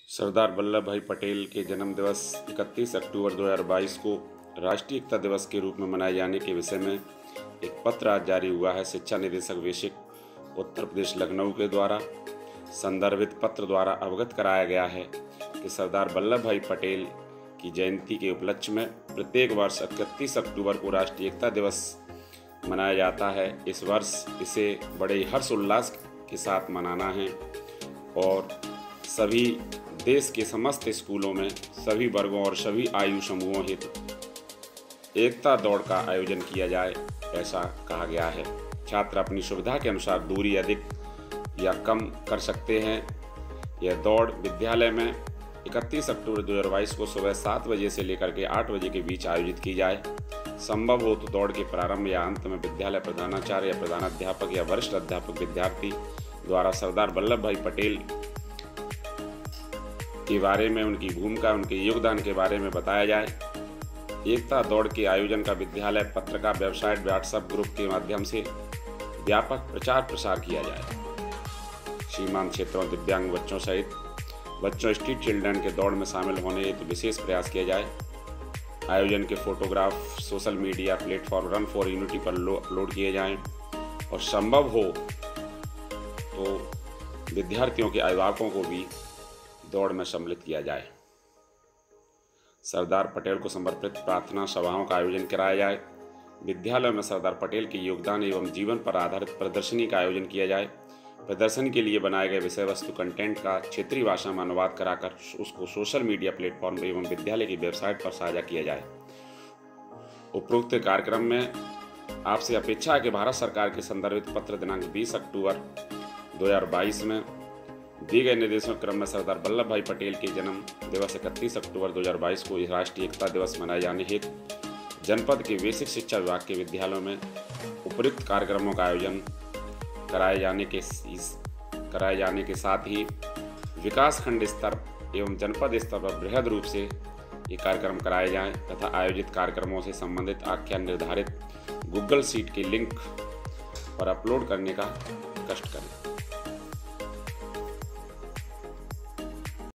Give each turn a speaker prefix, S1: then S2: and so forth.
S1: सरदार वल्लभ भाई पटेल के जन्म दिवस 31 अक्टूबर 2022 को राष्ट्रीय एकता दिवस के रूप में मनाए जाने के विषय में एक पत्र आज जारी हुआ है। शिक्षा निदेशक बेसिक उत्तर प्रदेश लखनऊ के द्वारा संदर्भित पत्र द्वारा अवगत कराया गया है कि सरदार वल्लभ भाई पटेल की जयंती के उपलक्ष्य में प्रत्येक वर्ष 31 अक्टूबर को राष्ट्रीय एकता दिवस मनाया जाता है। इस वर्ष इसे बड़े ही हर्षोल्लास के साथ मनाना है और सभी देश के समस्त स्कूलों में सभी वर्गों और सभी आयु समूहों हेतु एकता दौड़ का आयोजन किया जाए, ऐसा कहा गया है। छात्र अपनी सुविधा के अनुसार दूरी अधिक या कम कर सकते हैं। यह दौड़ विद्यालय में 31 अक्टूबर 2022 को सुबह 7 बजे से लेकर के 8 बजे के बीच आयोजित की जाए। संभव हो तो दौड़ के प्रारंभ या अंत में विद्यालय प्रधानाचार्य या प्रधानाध्यापक या वरिष्ठ अध्यापक विद्यार्थी द्वारा सरदार वल्लभ भाई पटेल के बारे में, उनकी भूमिका, उनके योगदान के बारे में बताया जाए। एकता दौड़ के आयोजन का विद्यालय पत्रिका, वेबसाइट, व्हाट्सएप ग्रुप के माध्यम से व्यापक प्रचार प्रसार किया जाए। सीमांत क्षेत्रों, दिव्यांग बच्चों सहित बच्चों स्ट्रीट चिल्ड्रन के दौड़ में शामिल होने हेतु विशेष प्रयास किया जाए। आयोजन के photograph social media platform run for unity पर अपलोड किए जाएं और संभव हो तो विद्यार्थियों के अभिभावकों को भी दौड़ में सम्मिलित किया जाए। सरदार पटेल को समर्पित प्रार्थना सभाओं का आयोजन कराया जाए। विद्यालयों में सरदार पटेल के योगदान एवं जीवन पर आधारित प्रदर्शनी का आयोजन किया जाए। प्रदर्शनी के लिए बनाए गए विषय वस्तु कंटेंट का क्षेत्रीय भाषा में अनुवाद कराकर उसको सोशल मीडिया प्लेटफॉर्म एवं विद्यालय की वेबसाइट पर साझा किया जाए। उपरोक्त कार्यक्रम में आपसे अपेक्षा है कि भारत सरकार के संदर्भित पत्र दिनांक 20 अक्टूबर 2022 में दिए गए निर्देशों के क्रम में सरदार वल्लभ भाई पटेल के जन्म दिवस 31 अक्टूबर 2022 को राष्ट्रीय एकता दिवस मनाए जाने हेतु जनपद के बेसिक शिक्षा विभाग के विद्यालयों में उपयुक्त कार्यक्रमों का आयोजन कराए जाने के साथ ही विकास खंड स्तर एवं जनपद स्तर पर बृहद रूप से ये कार्यक्रम कराए जाएं तथा आयोजित कार्यक्रमों से संबंधित आख्यान निर्धारित गूगल शीट के लिंक पर अपलोड करने का कष्ट करें।